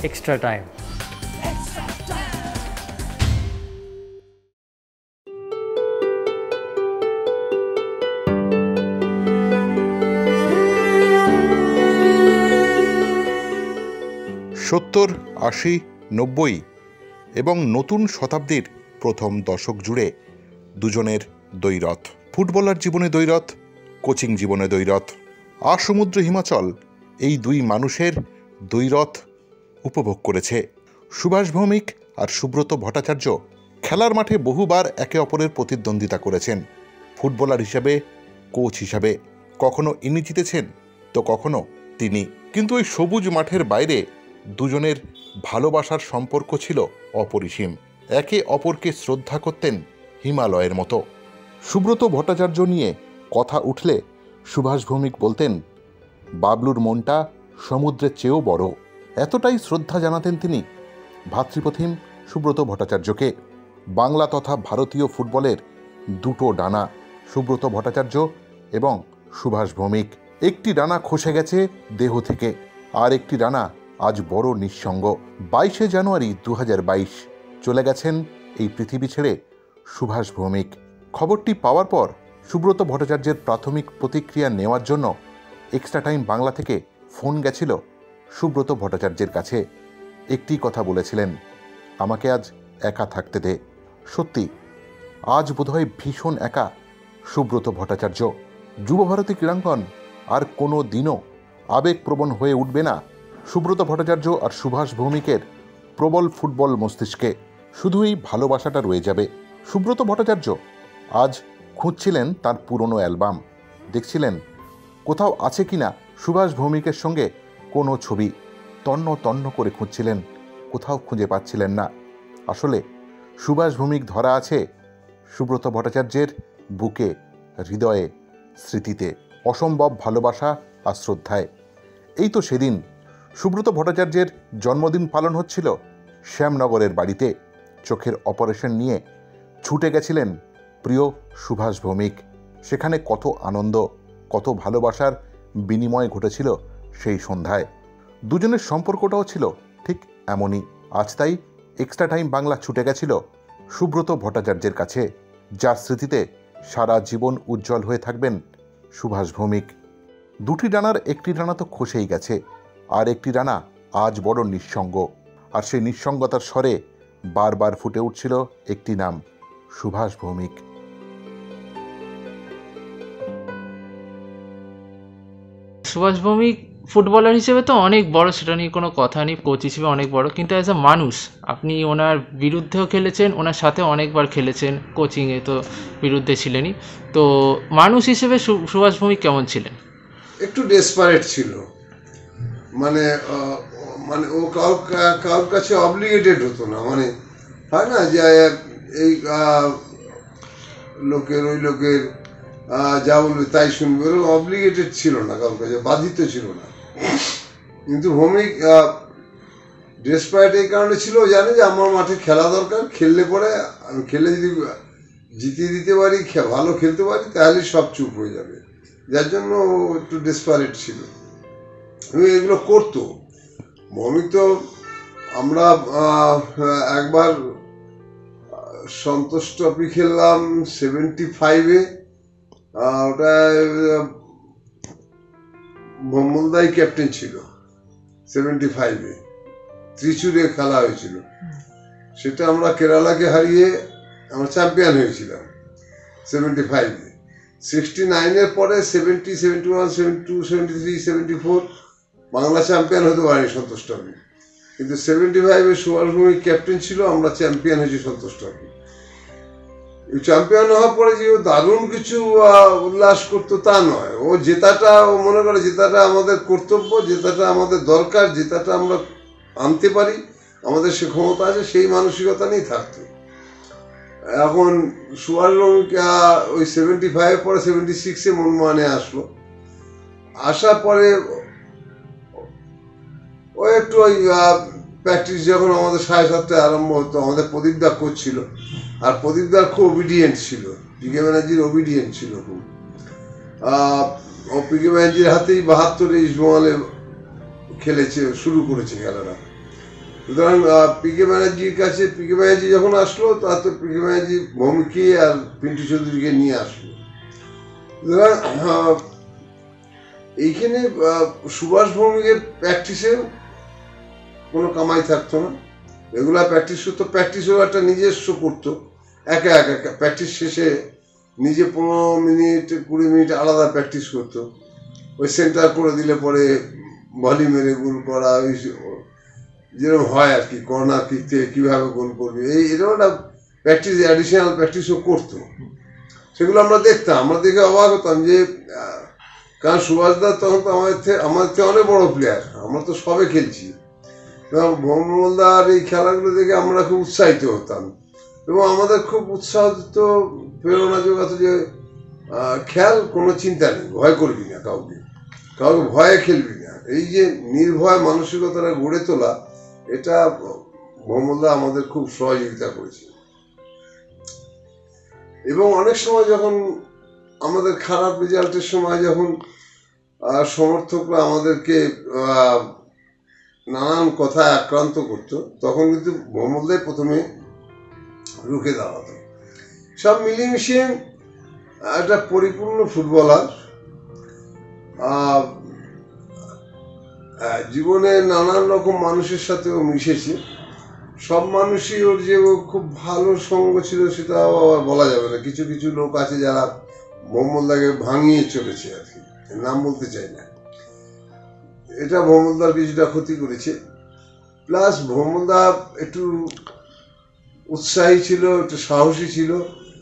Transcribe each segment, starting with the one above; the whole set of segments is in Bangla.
Extra time. সত্তর, ৮০, ৯০ এবং নতুন শতাব্দীর প্রথম দশক জুড়ে দুজনের দ্বৈরথ। ফুটবলার জীবনে দ্বৈরথ, কোচিং জীবনে দ্বৈরথ। আসমুদ্র হিমাচল এই দুই মানুষের দ্বৈরথ উপভোগ করেছে। সুভাষ ভৌমিক আর সুব্রত ভট্টাচার্য খেলার মাঠে বহুবার একে অপরের প্রতিদ্বন্দ্বিতা করেছেন। ফুটবলার হিসাবে, কোচ হিসাবে কখনো ইনি জিতেছেন তো কখনো তিনি। কিন্তু ওই সবুজ মাঠের বাইরে দুজনের ভালোবাসার সম্পর্ক ছিল অপরিসীম। একে অপরকে শ্রদ্ধা করতেন হিমালয়ের মতো। সুব্রত ভট্টাচার্য নিয়ে কথা উঠলে সুভাষ ভৌমিক বলতেন, বাবলুর মনটা সমুদ্রের চেয়েও বড়। এতটাই শ্রদ্ধা জানাতেন তিনি ভাতৃপ্রতিম সুব্রত ভট্টাচার্যকে। বাংলা তথা ভারতীয় ফুটবলের দুটো ডানা সুব্রত ভট্টাচার্য এবং সুভাষ ভৌমিক। একটি ডানা খসে গেছে দেহ থেকে, আর একটি ডানা আজ বড় নিঃসঙ্গ। ২২শে জানুয়ারি ২০২২ চলে গেছেন এই পৃথিবী ছেড়ে সুভাষ ভৌমিক। খবরটি পাওয়ার পর সুব্রত ভট্টাচার্যের প্রাথমিক প্রতিক্রিয়া নেওয়ার জন্য এক্সট্রা টাইম বাংলা থেকে ফোন গেছিল সুব্রত ভট্টাচার্যের কাছে। একটি কথা বলেছিলেন, আমাকে আজ একা থাকতে দে। সত্যি আজ বোধহয় ভীষণ একা সুব্রত ভট্টাচার্য। যুবভারতী ক্রীড়াঙ্গন আর কোনো দিনও আবেগপ্রবণ হয়ে উঠবে না সুব্রত ভট্টাচার্য আর সুভাষ ভৌমিকের প্রবল ফুটবল মস্তিষ্কে। শুধুই ভালোবাসাটা রয়ে যাবে। সুব্রত ভট্টাচার্য আজ খুঁজছিলেন তার পুরনো অ্যালবাম, দেখছিলেন কোথাও আছে কিনা সুভাষ ভৌমিকের সঙ্গে কোনো ছবি। তন্ন তন্ন করে খুঁজছিলেন, কোথাও খুঁজে পাচ্ছিলেন না। আসলে সুভাষ ভৌমিক ধরা আছে সুব্রত ভট্টাচার্যের বুকে, হৃদয়ে, স্মৃতিতে, অসম্ভব ভালোবাসা আর শ্রদ্ধায়। এই তো সেদিন সুব্রত ভট্টাচার্যের জন্মদিন পালন হচ্ছিল শ্যামনগরের বাড়িতে। চোখের অপারেশন নিয়ে ছুটে গেছিলেন প্রিয় সুভাষ ভৌমিক। সেখানে কত আনন্দ, কত ভালোবাসার বিনিময় ঘটেছিল সেই সন্ধ্যায়। দুজনের সম্পর্কটাও ছিল ঠিক এমনই। আজ তাই এক্সট্রা টাইম বাংলা ছুটে গেছিল সুব্রত ভট্টাচার্যের কাছে, যার স্মৃতিতে সারা জীবন উজ্জ্বল হয়ে থাকবেন সুভাষ ভৌমিক। দুটি ডানার একটি ডানা তো খসেই গেছে, আর একটি ডানা আজ বড় নিঃসঙ্গ। আর সেই নিঃসঙ্গতার স্বরে বারবার ফুটে উঠছিল একটি নাম, সুভাষ ভৌমিক। সুভাষ ভৌমিক ফুটবলার হিসেবে তো অনেক বড়, সেটা নিয়ে কোনো কথা নেই, কোচ হিসেবে অনেক বড়, কিন্তু অ্যাজ আ মানুষ আপনি ওনার বিরুদ্ধেও খেলেছেন, ওনার সাথে অনেকবার খেলেছেন, কোচিংয়ে তো বিরুদ্ধে ছিলেনই। তো মানুষ হিসেবে সুভাষ ভৌমিক কেমন ছিলেন? একটু ডেসপারেট ছিল, মানে ও কারোর কাছে অব্লিগেটেড হতো না। মানে হয় না যে এই লোকের ওই লোকের যা বলবে তাই শুনবে, ওরকম অব্লিগেটেড ছিল না, কারোর কাছে বাধিত ছিল না। কিন্তু ভৌমিক ডেসপারেট এই কারণে ছিল, জানে যে আমার মাঠে খেলা দরকার, খেললে পরে আমি খেলে যদি জিতিয়ে দিতে পারি, ভালো খেলতে পারি, তাহলে সব চুপ হয়ে যাবে। যার জন্য ও একটু ডেসপারেট ছিল, এগুলো করতো। ভৌমিক তো আমরা একবার সন্তোষ ট্রফি খেললাম 75-এ, ওটা মোহাম্মদাই ক্যাপ্টেন ছিল। 75-এ ত্রিচুরে খেলা হয়েছিল, সেটা আমরা কেরালাকে হারিয়ে আমরা চ্যাম্পিয়ন হয়েছিলাম 75-এ। 69-এর পরে 70, 71, 72, 73, 74 বাংলা চ্যাম্পিয়ন হতে পারেনি সন্তোষ ট্রফি, কিন্তু 75-এ সুভাষ ভৌমিক ক্যাপ্টেন ছিল, আমরা চ্যাম্পিয়ন হয়েছি সন্তোষ ট্রফি। চ্যাম্পিয়ন হওয়ার পরে যে ও দারুণ কিছু উল্লাস করতো তা নয়, ও জেতাটা, ও মনে করে জেতাটা আমাদের কর্তব্য, জেতাটা আমাদের দরকার, জেতাটা আমরা আনতে পারি, আমাদের সে ক্ষমতা আছে, সেই মানসিকতা নিয়েই থাকতো। এখন সুভাষ ভৌমিক ওই 75-এর পরে 76-এ মনমোহনে আসলো। আসার পরে ও একটু ওই প্র্যাকটিস যখন আমাদের 7:30টায় আরম্ভ হতো, আমাদের প্রদীপদা কোচ ছিল, আর প্রদীপদার খুব ওবিডিয়েন্ট ছিল, পিকে ব্যানার্জির ওবিডিয়েন্ট ছিল খুব। ও পিকে ব্যানার্জির হাতেই 72-এ ইস্টবেঙ্গলে খেলেছে, শুরু করেছে খেলাটা। সুতরাং পিকে ব্যানার্জির কাছে, পিকে ব্যানার্জি যখন আসলো তার তো পিকে ব্যানার্জি ভৌমিককে আর পিন্টু চৌধুরীকে নিয়ে আসলো। সুতরাং এইখানে সুভাষ ভৌমিকের প্র্যাকটিসে কোনো কামাই থাকতো না, রেগুলার প্র্যাকটিস করতো, প্র্যাকটিসও একটা নিজস্ব করতো, একা একা প্র্যাকটিস শেষে নিজে 15 মিনিট 20 মিনিট আলাদা প্র্যাকটিস করতো। ওই সেন্টার করে দিলে পরে ভলি মেরে গোল করা, ওই যেরকম হয় আর কি, কর্নার কিক থেকে কীভাবে গোল করবে, এরকম একটা প্র্যাকটিস, অ্যাডিশনাল প্র্যাকটিসও করতো। সেগুলো আমরা দেখতাম, আমরা দেখে অবাক হতাম যে, কারণ সুভাষদা তখন তো আমাদের থেকে অনেক বড় প্লেয়ার, আমরা তো সবে খেলছি, এবং ভৌমলদার এই খেলাগুলো দেখে আমরা খুব উৎসাহিত হতাম, এবং আমাদের খুব উৎসাহ দিত, প্রেরণা যোগাতো যে খেল, কোনো চিন্তা নেই, ভয় করবি না, কাউকে ভয়ে খেলবি না। এই যে নির্ভয় মানসিকতাটা গড়ে তোলা, এটা ভৌমলদা আমাদের খুব সহযোগিতা করেছে। এবং অনেক সময় যখন আমাদের খারাপ রেজাল্টের সময় যখন সমর্থকরা আমাদেরকে নানান কথায় আক্রান্ত করতো, তখন কিন্তু ভৌমলদাই প্রথমে রুখে দাঁড়াতো। সব মিলিয়ে একটা পরিপূর্ণ ফুটবলার, জীবনে নানান রকম মানুষের সাথেও মিশেছে। সব মানুষই ওর যে খুব ভালো সঙ্গ ছিল সেটাও আবার বলা যাবে না। কিছু কিছু লোক আছে যারা ভৌমলদাকে ভাঙিয়ে চলেছে আর কি, নাম বলতে চাই না, এটা ভৌমলদার কিছুটা ক্ষতি করেছে। প্লাস ভৌমলদা একটু উৎসাহী ছিল, একটু সাহসী ছিল,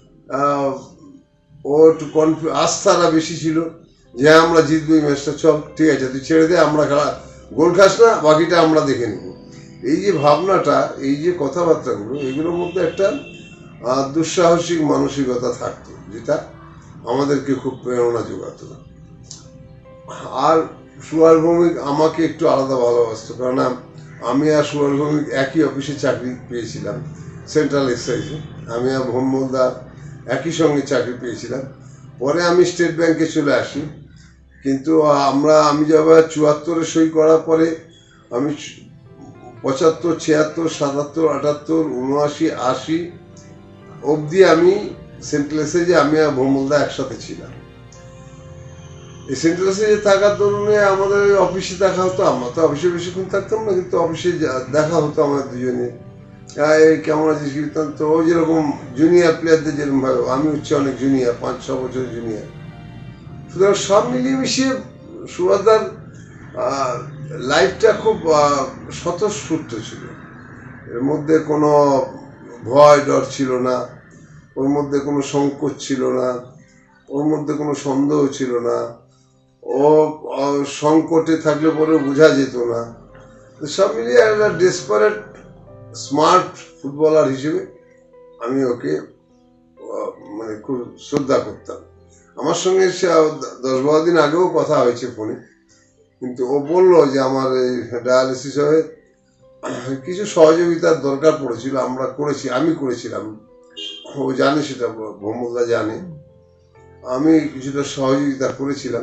ও একটু আস্থাটা বেশি ছিল যে আমরা জিতবো এই ম্যাচটা, চল ঠিক আছে তুই ছেড়ে দে, আমরা গোল খাস না, বাকিটা আমরা দেখে নেব। এই যে ভাবনাটা, এই যে কথাবার্তাগুলো, এগুলোর মধ্যে একটা দুঃসাহসিক মানসিকতা থাকতো, যেটা আমাদেরকে খুব প্রেরণা যোগাতো। আর সুভাষ ভৌমিক আমাকে একটু আলাদা ভালোবাসতো, কারণ আমি আর সুভাষ ভৌমিক একই অফিসে চাকরি পেয়েছিলাম, সেন্ট্রাল এক্সাইজে। আমি আর ভৌমলদা একই সঙ্গে চাকরি পেয়েছিলাম। পরে আমি স্টেট ব্যাংকে চলে আসি, কিন্তু আমি যখন 74-এ সই করার পরে আমি 75, 76, 77, 78, 79, 80 অবধি আমি সেন্ট্রাল এক্সাইজে আমি আর ভৌমলদা একসাথে ছিলাম। এই সেন্ট্রাল এক্সাইজে থাকার দরুনে আমাদের অফিসে দেখা হতো, আমরা তো অফিসে বেশিক্ষণ থাকতাম না, কিন্তু অফিসে দেখা হতো আমাদের দুজনে, কেমন আছিস কীর্তন, তো ও যেরকম জুনিয়র প্লেয়ারদের যেরকম ভাবে, আমি হচ্ছে অনেক জুনিয়র, 5-6 বছর জুনিয়র। সুতরাং সব মিলিয়ে মিশিয়ে সুভাষদার লাইফটা খুব স্বতঃস্ফূর্ত ছিল। এর মধ্যে কোনো ভয় ডর ছিল না, ওর মধ্যে কোনো সংকোচ ছিল না, ওর মধ্যে কোনো সন্দেহ ছিল না, ও সংকটে থাকলে পরে বোঝা যেত না। সব মিলিয়ে একটা ডেসপারেট স্মার্ট ফুটবলার হিসেবে আমি ওকে মানে খুব শ্রদ্ধা করতাম। আমার সঙ্গে 10-12 দিন আগেও কথা হয়েছে ফোনে, কিন্তু ও বললো যে আমার এই ডায়ালিসিস হয়ে কিছু সহযোগিতার দরকার পড়েছিল, আমি করেছিলাম, ও জানে সেটা, ভৌমলদা জানে, আমি কিছুটা সহযোগিতা করেছিলাম।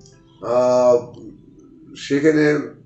সেখানে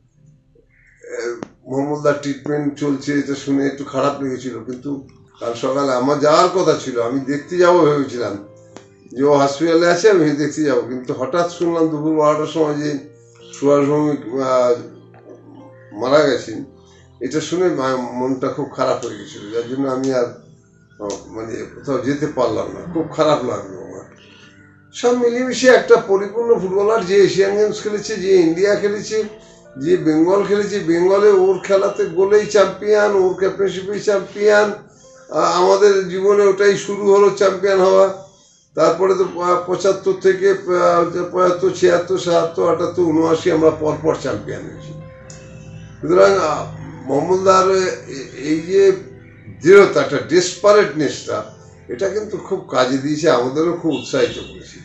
ভৌমলদার ট্রিটমেন্ট চলছে, এটা শুনে একটু খারাপ লেগেছিল, কিন্তু কাল সকালে আমার যাওয়ার কথা ছিল, আমি দেখতে যাবো ভেবেছিলাম যে ও হসপিটালে আছে, আমি দেখতে যাবো, কিন্তু হঠাৎ শুনলাম দুপুর 12টার সময় যে সুভাষ ভৌমিক মারা গেছেন। এটা শুনে মনটা খুব খারাপ হয়ে গেছিল, যার জন্য আমি আর মানে কোথাও যেতে পারলাম না, খুব খারাপ লাগলো আমার। সব মিলেমিশে একটা পরিপূর্ণ ফুটবলার, যে এশিয়ান গেমস খেলেছে, যে ইন্ডিয়া খেলেছে, যে বেঙ্গল খেলেছে, বেঙ্গলে ওর খেলাতে গোলেই চ্যাম্পিয়ন, ওর ক্যাপ্টেনশিপেই চ্যাম্পিয়ন, আমাদের জীবনে ওটাই শুরু হলো চ্যাম্পিয়ন হওয়া। তারপরে তো 75 থেকে 75, 76, 77, 78, 79 আমরা পরপর চ্যাম্পিয়ন হয়েছি। সুতরাং ভৌমলদার এই যে দৃঢ়তা, একটা ডেসপারেটনেসটা, এটা কিন্তু খুব কাজে দিয়েছে, আমাদেরও খুব উৎসাহিত করেছে।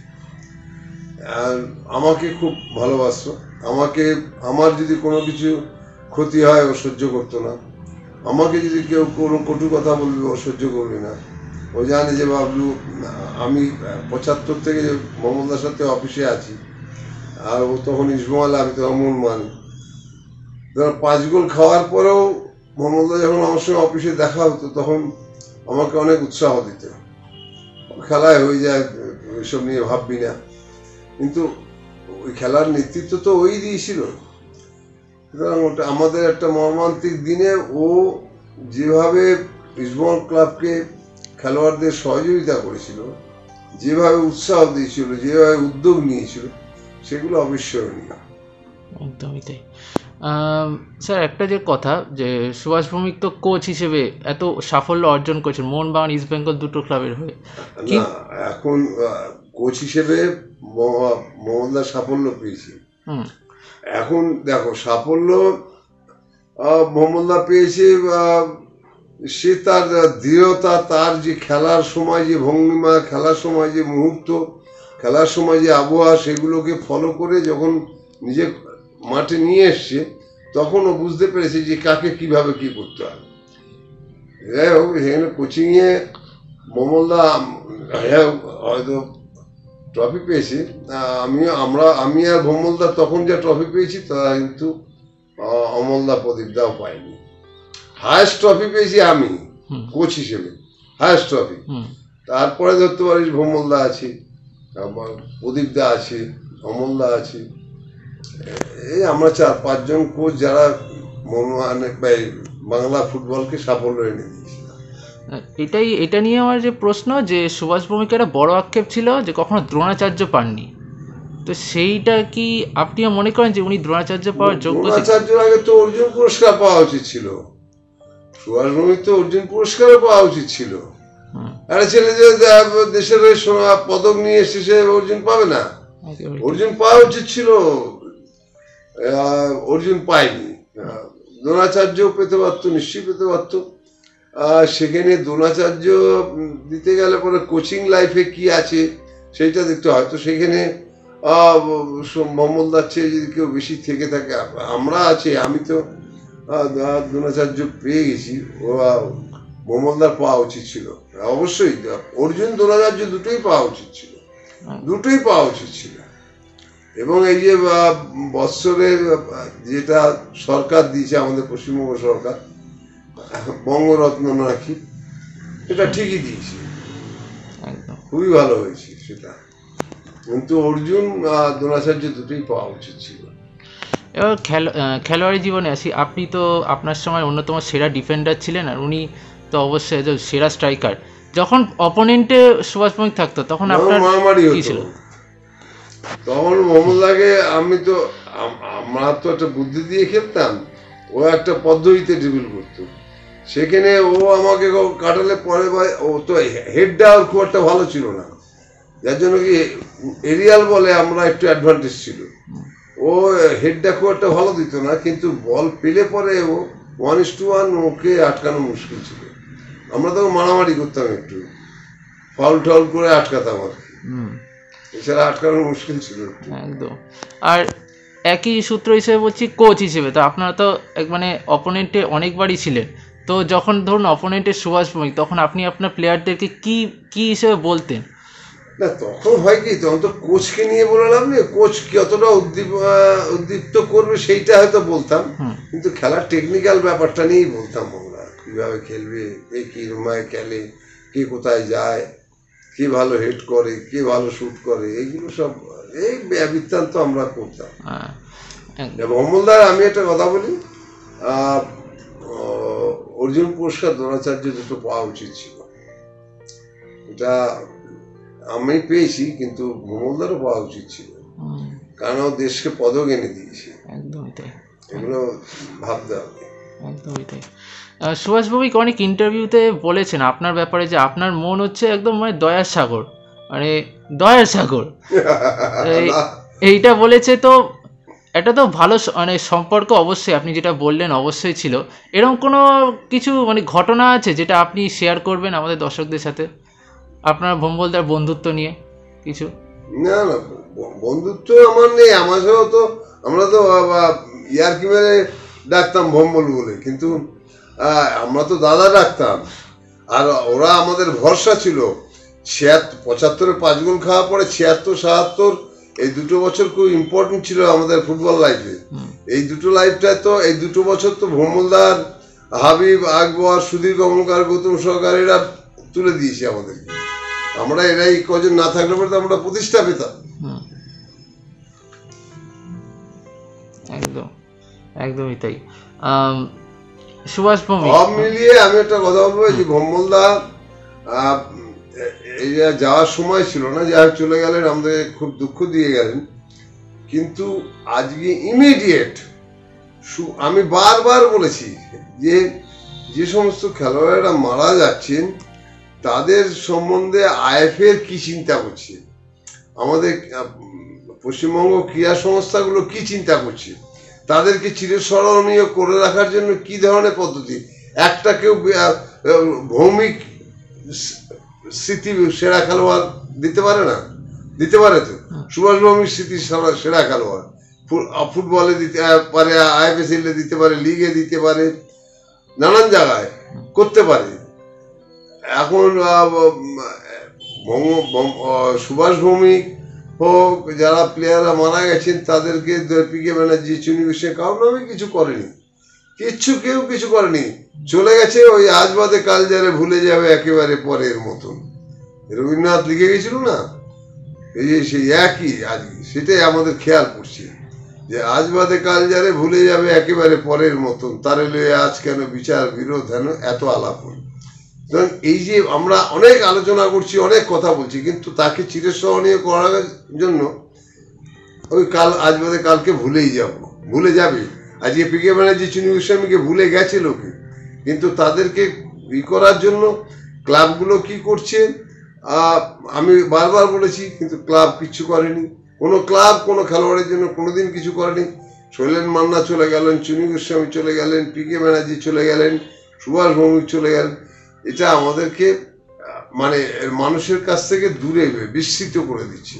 আমাকে খুব ভালোবাসতো, আমার যদি কোনো কিছু ক্ষতি হয় ও সহ্য করতো না, আমাকে যদি কেউ কোনো কটু কথা বলবে ও সহ্য করবে না। ও জানে যে বাবলু, আমি 75 থেকে ভৌমলদার সাথে অফিসে আছি, আর ও তখন ইস্টবেঙ্গলে, আমি তখন মোহন। ধরো 5 গোল খাওয়ার পরেও মোহাম্মদা যখন আমার সঙ্গে অফিসে দেখা হতো তখন আমাকে অনেক উৎসাহ দিত, খেলায় হয়ে যায় এসব নিয়ে ভাববি না, কিন্তু ওই খেলার নেতৃত্ব তো ওই দিয়েছিল। সুতরাং ওটা আমাদের একটা মর্মান্তিক দিনে ও যেভাবে ইস্টবেঙ্গল ক্লাবকে খেলোয়াড়দের সহযোগিতা করেছিল, যেভাবে উৎসাহ দিয়েছিল, যেভাবে উদ্যোগ নিয়েছিল, সেগুলো অবিস্মরণীয়। একদমই তাই। স্যার, একটা যে কথা, যে সুভাষ ভৌমিক তো কোচ হিসেবে এত সাফল্য অর্জন করেছেন মোহনবাগান ইস্টবেঙ্গল দুটো ক্লাবের হয়ে, না এখন কোচ হিসেবে মোহাম্মদা সাফল্য পেয়েছি। এখন দেখো সাফল্য মোহাম্মদা পেয়েছে, সে তার দৃঢ়তা, তার যে খেলার সময় যে ভঙ্গিমা, খেলার সময় যে মুহূর্ত, খেলার সময় যে আবহাওয়া, সেগুলোকে ফলো করে যখন নিজে মাঠে নিয়ে এসছে তখন ও বুঝতে পেরেছে যে কাকে কিভাবে কি করতে হবে। যাই হোক, সেখানে কোচিংয়ে মোহাম্মদা হয়তো ট্রফি পেয়েছি, আমি আর ভৌমলদা তখন যা ট্রফি পেয়েছি তা কিন্তু অমলদা প্রদীপদাও পাইনি। হায়েস্ট ট্রফি পেয়েছি আমি কোচ হিসেবে, হায়েস্ট ট্রফি। তারপরে ধরতে পারিস ভৌমলদা আছে, প্রদীপদা আছে, অমলদা আছে, এই আমরা 4-5 জন কোচ যারা বাংলা ফুটবলকে সাফল্য এনে দিয়েছিলাম। এটা নিয়ে আমার যে প্রশ্ন, যে সুভাষ ভৌমিকের একটা বড় আক্ষেপ ছিল যে কখনো দ্রোণাচার্য পাননি, তো সেইটা কি আপনিও মনে করেন যে উনি দ্রোণাচার্য পাওয়ার যোগ্য? দ্রোণাচার্যের আগে তো অর্জুন পুরস্কার পাওয়া উচিত ছিল, সুভাষ ভৌমিক তো অর্জুন পুরস্কারও পাওয়া উচিত ছিল। একটা ছেলে যে দেশের পদক নিয়ে এসছে সে অর্জুন পাবে না? অর্জুন পাওয়া উচিত ছিল, অর্জুন পায়নি। দ্রোণাচার্য পেতে পারতো, নিশ্চয়ই পেতে পারতো। সেখানে দ্রোণাচার্য দিতে গেলে পরে কোচিং লাইফে কি আছে সেইটা দেখতে হয়। তো সেখানে মোহাম্মদার চেয়ে যদি কেউ বেশি থেকে থাকে, আমরা আছি, আমি তো দ্রোণাচার্য পেয়ে গেছি, ও মোহাম্মদার পাওয়া উচিত ছিল অবশ্যই। অর্জুন দ্রোণাচার্য দুটোই পাওয়া উচিত ছিল, দুটোই পাওয়া উচিত ছিল। এবং এই যে বৎসরের যেটা সরকার দিয়েছে আমাদের পশ্চিমবঙ্গ সরকার, বঙ্গরত্ন নাকি, এটা ঠিকই দিয়েছে, খুবই ভালো হয়েছে সেটা, কিন্তু অর্জুন দ্রোণাচার্য দুটোই পাওয়া উচিত ছিল। এবার খেলোয়াড়ি জীবনে আসি, আপনি তো আপনার সময় অন্যতম সেরা ডিফেন্ডার ছিলেন, আর উনি তো অবশ্যই সেরা স্ট্রাইকার। যখন অপোনেন্টে সুভাষ ভৌমিক থাকতো তখন আপনার কি ছিল? তখন মোহাম্মদাকে আমরা তো একটা বুদ্ধি দিয়ে খেলতাম, ও একটা পদ্ধতিতে ড্রিবল করতো, সেখানে ও আমাকে কাটালে পরে ও তো হেডটা ওর খুব একটা ভালো ছিল না, যার জন্য কি এরিয়াল বলে আমরা একটু অ্যাডভান্টেজ ছিল। ও হেডটা খুব একটা ভালো দিত না, কিন্তু বল পেলে পরে ও 1:1 ওকে আটকানো মুশকিল ছিল। আমরা তখন মারামারি করতাম, একটু ফাউল টাউল করে আটকাতাম আর কি, এছাড়া আটকানো মুশকিল ছিল একদম। আর একই সূত্র হিসেবে বলছি, কোচ হিসেবে তো আপনারা তো মানে অপোনেন্টে অনেকবারই ছিলেন, তো যখন ধরুন অপোনেন্টের সুভাষ ভৌমিক, তখন আপনি আপনার প্লেয়ারদেরকে কি হিসেবে বলতেন? না তখন হয় কি, তখন তো কোচকে নিয়ে বললাম না, কোচ কতটা উদ্দীপ্ত করবে সেইটা হয়তো বলতাম, কিন্তু খেলার টেকনিক্যাল ব্যাপারটা নিয়েই বলতাম আমরা, কিভাবে খেলবে, কে কি রুমায় খেলে, কে কোথায় যায়, কে ভালো হেড করে, কে ভালো শুট করে, এইগুলো সব এই বৃত্তান্ত আমরা করতাম। অমলদার আমি একটা কথা বলি, অর্জুন পুরস্কার দ্রোণাচার্য দুটো পাওয়া উচিত ছিল, এটা আমি পেয়েছি, কিন্তু মোহাম্মদারও পাওয়া উচিত ছিল, কারণ ও দেশকে পদক এনে দিয়েছে। একদমই তাই, এগুলো ভাবতে হবে। একদমই তাই। সুভাষ ভৌমিক অনেক ইন্টারভিউতে বলেছেন আপনার ব্যাপারে যে আপনার মন হচ্ছে একদম মানে দয়ার সাগর, মানে দয়ার সাগর এইটা বলেছে। তো এটা তো ভালো মানে সম্পর্ক অবশ্যই, আপনি যেটা বললেন অবশ্যই ছিল। এরকম কোনো কিছু মানে ঘটনা আছে যেটা আপনি শেয়ার করবেন আমাদের দর্শকদের সাথে, আপনার ভোম্বলদার বন্ধুত্ব নিয়ে কিছু? না না, বন্ধুত্ব আমার নেই, আমার সাথেও তো আমরা তো ইয়ার্কি মেরে ডাকতাম ভম্বল বলে, কিন্তু আমরা তো দাদা ডাকতাম, আর ওরা আমাদের ভরসা ছিল। 75-এ 5 গোল খাওয়ার পরে 76-77 এই দুটো বছর খুব ইম্পর্টেন্ট ছিল আমাদের ফুটবল লাইফে। এই দুটো লাইফটায় তো এই দুটো বছর তো ভোমলদার হাবিব, আকবর, সুধীর কমলকার, গৌতম সরকার এরা তুলে দিয়েছে আমাদেরকে। আমরা এরাই কজন না থাকলে পরে আমরা প্রতিষ্ঠা পেতাম। একদম একদমই তাই। সুভাষ ভৌমিক, সব মিলিয়ে আমি একটা কথা বলবো যে ভম্বলদা এই যাওয়ার সময় ছিল না, যা চলে গেলেন, আমাদের খুব দুঃখ দিয়ে গেলেন, কিন্তু আজকে ইমিডিয়েট আমি বারবার বলেছি যে যে সমস্ত খেলোয়াড়রা মারা যাচ্ছেন তাদের সম্বন্ধে আইএফএর কি চিন্তা করছে, আমাদের পশ্চিমবঙ্গ ক্রীড়া সংস্থাগুলো কি চিন্তা করছে, তাদেরকে চিরস্মরণীয় করে রাখার জন্য কি ধরনের পদ্ধতি। একটা কেউ ভৌমিক স্মৃতি সেরা খেলোয়াড় দিতে পারে না? দিতে পারে তো। সুভাষ ভৌমিক স্মৃতি সেরা খেলোয়াড় ফুটবলে দিতে পারে, আইপিএসএলে দিতে পারে, লিগে দিতে পারে, নানান জায়গায় করতে পারে। এখন সুভাষ ভৌমিক হোক, যারা প্লেয়াররা মারা গেছেন তাদেরকে পিকে ব্যানার্জি, চুনি ঘোষে কারোর নামে কিছু করেনি, কেউ কিছু করেনি, চলে গেছে। ওই আজ বাদে কাল যারে ভুলে যাবে একেবারে পরের মতন, রবীন্দ্রনাথ লিখে গেছিল না, এই যে সেই একই আজকে সেটাই আমাদের খেয়াল করছে যে আজ বাদে কাল যারে ভুলে যাবে একেবারে পরের মতন, তারে লয়ে আজ কেন বিচার বিরোধ হেন এত আলাপ। এই যে আমরা অনেক আলোচনা করছি, অনেক কথা বলছি, কিন্তু তাকে চিরস্মরণীয় করার জন্য ওই কাল আজ বাদে কালকে ভুলে যাবে। আজকে পিকে ব্যানার্জি, চুনি গোস্বামীকে ভুলে গেছে লোকে, কিন্তু তাদেরকে করার জন্য ক্লাবগুলো কি করছে আমি বারবার বলেছি, কিন্তু ক্লাব কিচ্ছু করেনি। কোনো ক্লাব কোনো খেলোয়াড়ের জন্য কোনোদিন কিছু করেনি। শৈলেন মান্না চলে গেলেন, চুনি গোস্বামী চলে গেলেন, পিকে ব্যানার্জি চলে গেলেন, সুভাষ ভৌমিক চলে গেলেন। এটা আমাদেরকে মানে মানুষের কাছ থেকে দূরে বিস্মৃত করে দিচ্ছে,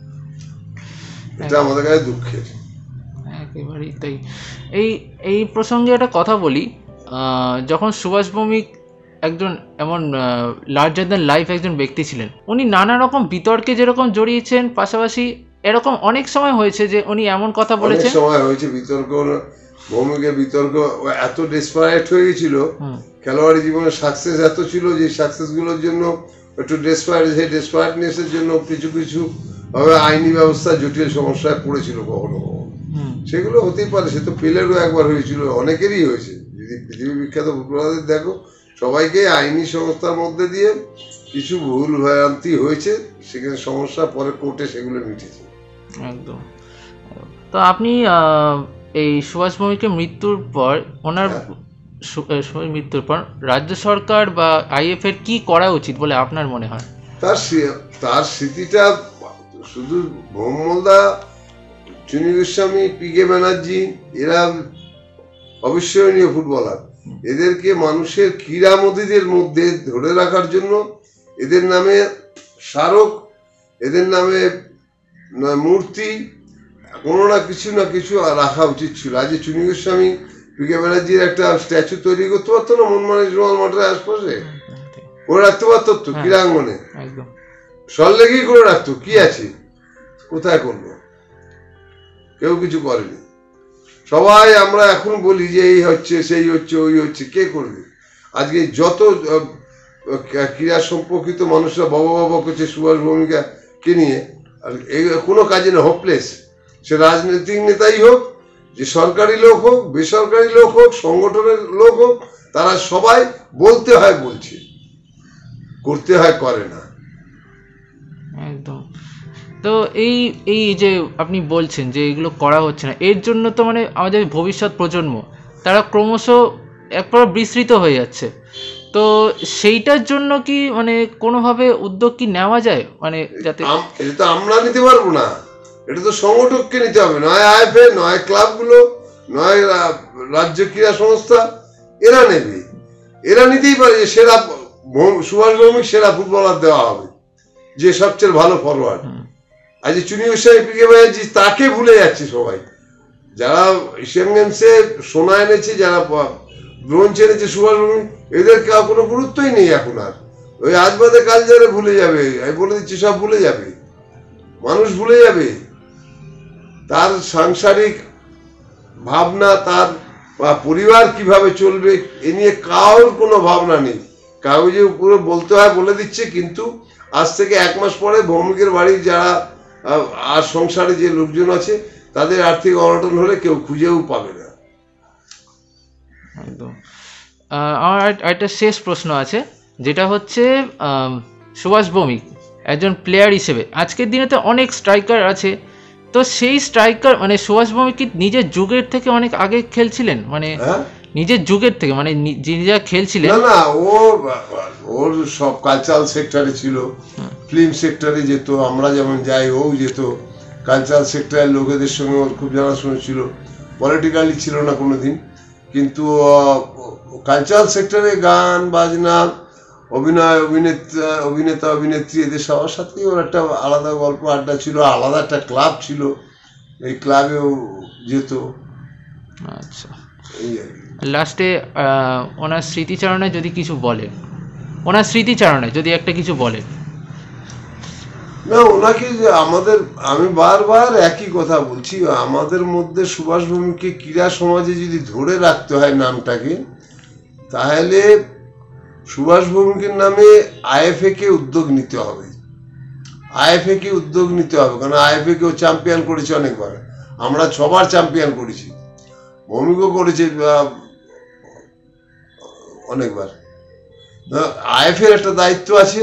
এটা আমাদের কাছে দুঃখের। একেবারেই তাই। এই প্রসঙ্গে একটা কথা বলি, যখন সুভাষ ভৌমিক একজন এমন লার্জার দ্যান লাইফ একজন ব্যক্তি ছিলেন, উনি নানা রকম বিতর্কে যেরকম জড়িয়েছেন, পাশাপাশি এরকম অনেক সময় হয়েছে যে উনি এমন কথা বলেছেন, সময় হয়েছে বিতর্ক, ভৌমিকের বিতর্ক এত ডেসপারেট হয়ে গেছিল, খেলোয়াড়ি জীবনে সাকসেস এত ছিল যে সাকসেসগুলোর জন্য একটু ডেসপারেটনেসের জন্য কিছু ভাবে আইনি ব্যবস্থা জটিল সমস্যায় পড়েছিল কখনো কখনো। সেগুলো হতেই পারে, সে তো পেলেরও একবার হয়েছিল, অনেকেরই হয়েছে। যদি পৃথিবী বিখ্যাত ফুটবলারদের দেখো, সবাইকে আইনি সংস্থার মধ্যে দিয়ে কিছু ভুল ভ্রান্তি হয়েছে, সেখানে সমস্যা পরে কোর্টে সেগুলো মিটেছে। একদম। তো আপনি এই সুভাষ ভৌমিকের মৃত্যুর পর মৃত্যুর পর রাজ্য সরকার বা আইএফএর কি করা উচিত বলে আপনার মনে হয়? তার স্মৃতিটা শুধু ভৌমদা, চুনি গোস্বামী, পিকে ব্যানার্জি এরা অবিস্মরণীয় ফুটবলার, এদেরকে মানুষের ক্রীড়ামোদীদের মধ্যে ধরে রাখার জন্য এদের নামে স্মারক, এদের নামে মূর্তি, কোনো না কিছু রাখা উচিত ছিল। আজ চুনি গোস্বামী, পিকে ব্যানার্জির একটা স্ট্যাচু তৈরি করতে পারতো না মনমানিজমাল মাঠের আশপাশে, করে রাখতে পারতো তো ক্রীড়াঙ্গনে, সল্লেগেই করে রাখতো, কি আছে, কোথায় করলো? কেউ কিছু করেনি। সবাই আমরা এখন বলি যে এই হচ্ছে, সেই হচ্ছে, ওই হচ্ছে, কে করবে? আজকে যত ক্রীড়া সম্পর্কিত মানুষরা বাবা করছে সুভাষ ভৌমিকাকে নিয়ে, আর কোনো কাজে না, হোপলেস। সে রাজনৈতিক নেতাই হোক, যে সরকারি লোক হোক, বেসরকারি লোক হোক, সংগঠনের লোক হোক, তারা সবাই বলতে হয় বলছে, করতে হয় করে না। একদম। তো এই যে আপনি বলছেন যে এগুলো করা হচ্ছে না, এর জন্য তো মানে আমাদের ভবিষ্যৎ প্রজন্ম তারা ক্রমশ একবার বিস্মৃত হয়ে যাচ্ছে। তো সেইটার জন্য কি মানে কোনোভাবে উদ্যোগ কি নেওয়া যায়, মানে যাতে? এটা তো আমরা নিতে পারবো না, এটা তো সংগঠককে নিতে হবে, নয় আইএফএ, নয় ক্লাবগুলো, নয় রাজ্য ক্রীড়া সংস্থা, এরা নেবে। এরা নিতেই পারে যে সেরা সুভাষ ভৌমিক সেরা ফুটবলার দেওয়া হবে, যে সবচেয়ে ভালো ফরওয়ার্ড। আজ চুনি গোস্বামী, পিকে ব্যানার্জি, তাকে ভুলে যাচ্ছে সবাই। যারা এশিয়ান গেমসে সোনা এনেছে, যারা ব্রোঞ্জ এনেছে, সুভাষ ভৌমিক, এদের কোনো গুরুত্বই নেই এখন আর। ওই আজ বাদে কাল যারা ভুলে যাবে, আমি বলে দিচ্ছি, সব ভুলে যাবে, মানুষ ভুলে যাবে। তার সাংসারিক ভাবনা, তার বা পরিবার কিভাবে চলবে এ নিয়ে কারোর কোনো ভাবনা নেই। কাগজে পুরো বলতে হয় বলে দিচ্ছে, কিন্তু আজ থেকে 1 মাস পরে ভৌমিকের বাড়ির যারা আর সংসারে যে লোকজন আছে তাদের আর্থিক অনটন হলে কেউ খুঁজেও পাবে না। একদম। আমার একটা শেষ প্রশ্ন আছে, যেটা হচ্ছে সুভাষ ভৌমিক একজন প্লেয়ার হিসেবে আজকের দিনে তো অনেক স্ট্রাইকার আছে, তো সেই স্ট্রাইকার মানে সুভাষ ভৌমিক কি নিজের যুগের থেকে অনেক আগে খেলছিলেন, মানে নিজের যুগের থেকে, মানে যিনি যা খেলছিলেন? না, ওর সব কালচারাল সেক্টরে ছিল, ফিল্ম সেক্টরে যেত, আমরা যেমন যাই ও যেত। কালচারাল সেক্টরের লোকেদের সঙ্গে ওর খুব জানাশোনা ছিল, পলিটিক্যালি ছিল না কোনোদিন, কিন্তু কালচারাল সেক্টরে গান বাজনা, অভিনয়, অভিনেতা অভিনেত্রী এদের সবার সাথেই ওর একটা আলাদা গল্প আড্ডা ছিল, আলাদা একটা ক্লাব ছিল, এই ক্লাবেও যেত। আচ্ছা, লাস্টে ওনার স্মৃতিচারণায় যদি কিছু বলেন, ওনার স্মৃতিচারণায় যদি একটা কিছু বলেন। না, ওনাকে যে আমি বারবার একই কথা বলছি, আমাদের মধ্যে সুভাষ ভৌমিককে ক্রীড়া সমাজে যদি ধরে রাখতে হয় নামটাকে, তাহলে সুভাষ ভৌমিকের নামে আইএফএ কে উদ্যোগ নিতে হবে। আইএফএ কে উদ্যোগ নিতে হবে, কারণ আইএফএ কেও চ্যাম্পিয়ন করেছে অনেকবার, আমরা 6 বার চ্যাম্পিয়ন করেছি, ভৌমিকও করেছে অনেকবার। আইএফএর একটা দায়িত্ব আছে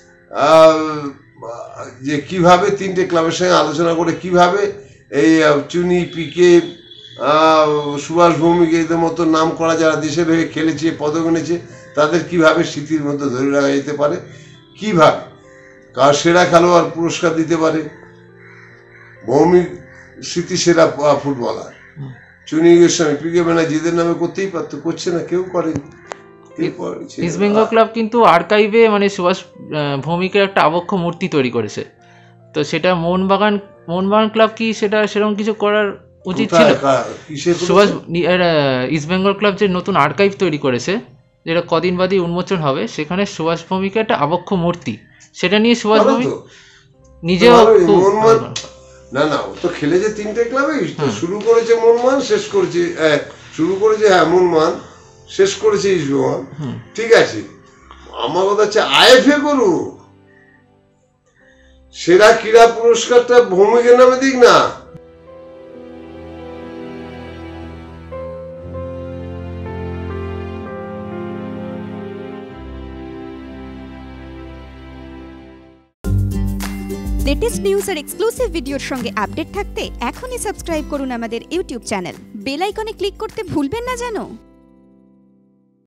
যে কিভাবে 3টে ক্লাবের সঙ্গে আলোচনা করে কিভাবে এই চুনি, পিকে, সুভাষ ভৌমিক এদের মতো নাম করা যারা দেশের হয়ে খেলেছে, পদক এনেছে, তাদের কিভাবে স্মৃতির মধ্যে ধরে রাখা যেতে পারে, কিভাবে কার সেরা খেলোয়াড় পুরস্কার দিতে পারে। ভৌমিক স্মৃতি সেরা ফুটবলার, চুনি গোস্বামী, পিকে ব্যানার্জিদের নামে করতেই পারতো, করছে না, কেউ করেনি। ইস্ট বেঙ্গল ক্লাব কিন্তু আর্কাইভে মানে সুভাষ ভৌমিকের একটা আবক্ষ মূর্তি তৈরি করেছে, তো সেটা মোহনবাগান ক্লাব কি সেটা সেরকম কিছু করার উচিত ছিল? সুভাষ ইস্ট বেঙ্গল ক্লাব যে নতুন আর্কাইভ তৈরি করেছে, যেটা কদিন বাদই উন্মোচন হবে, সেখানে সুভাষ ভৌমিকের একটা আবক্ষ মূর্তি, সেটা নিয়ে সুভাষ ভৌমিক নিজেও না ও তো খেলেছে 3টে ক্লাবে, শুরু করেছে মোহনবাগান, শেষ করেছে মোহনবাগান, শেষ করেছে ইস্টবেঙ্গল, ঠিক আছে। আমার কথা হচ্ছে আইএফএ করুক, সেরা ক্রীড়া পুরস্কারটা ভৌমিকের নামে দিক না। লেটেস্ট নিউজ আর এক্সক্লুসিভ ভিডিওর সঙ্গে আপডেট থাকতে এখনই সাবস্ক্রাইব করুন আমাদের ইউটিউব চ্যানেল। বেল আইকনে ক্লিক করতে ভুলবেন না যেন।